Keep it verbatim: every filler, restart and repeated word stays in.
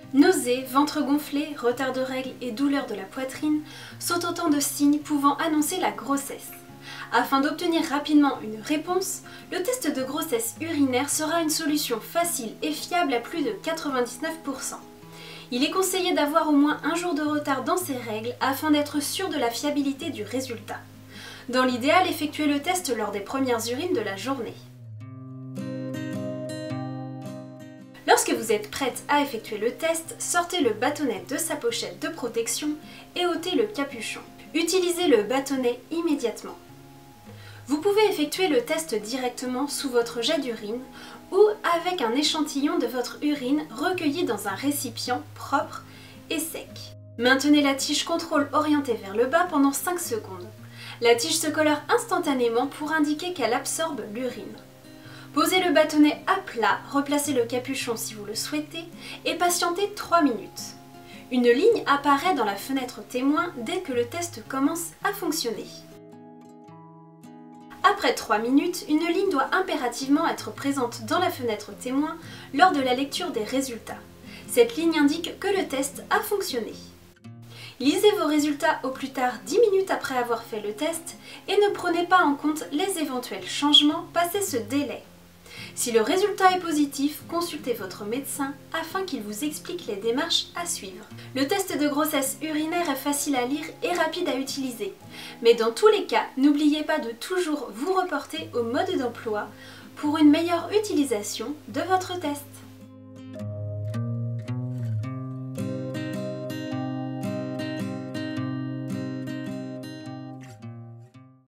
Nausées, ventre gonflé, retard de règles et douleur de la poitrine sont autant de signes pouvant annoncer la grossesse. Afin d'obtenir rapidement une réponse, le test de grossesse urinaire sera une solution facile et fiable à plus de quatre-vingt-dix-neuf pour cent. Il est conseillé d'avoir au moins un jour de retard dans ses règles afin d'être sûr de la fiabilité du résultat. Dans l'idéal, effectuez le test lors des premières urines de la journée. Lorsque vous êtes prête à effectuer le test, sortez le bâtonnet de sa pochette de protection et ôtez le capuchon. Utilisez le bâtonnet immédiatement. Vous pouvez effectuer le test directement sous votre jet d'urine ou avec un échantillon de votre urine recueilli dans un récipient propre et sec. Maintenez la tige contrôle orientée vers le bas pendant cinq secondes. La tige se colore instantanément pour indiquer qu'elle absorbe l'urine. Posez le bâtonnet à plat, replacez le capuchon si vous le souhaitez et patientez trois minutes. Une ligne apparaît dans la fenêtre témoin dès que le test commence à fonctionner. Après trois minutes, une ligne doit impérativement être présente dans la fenêtre témoin lors de la lecture des résultats. Cette ligne indique que le test a fonctionné. Lisez vos résultats au plus tard dix minutes après avoir fait le test et ne prenez pas en compte les éventuels changements passé ce délai. Si le résultat est positif, consultez votre médecin afin qu'il vous explique les démarches à suivre. Le test de grossesse urinaire est facile à lire et rapide à utiliser. Mais dans tous les cas, n'oubliez pas de toujours vous reporter au mode d'emploi pour une meilleure utilisation de votre test.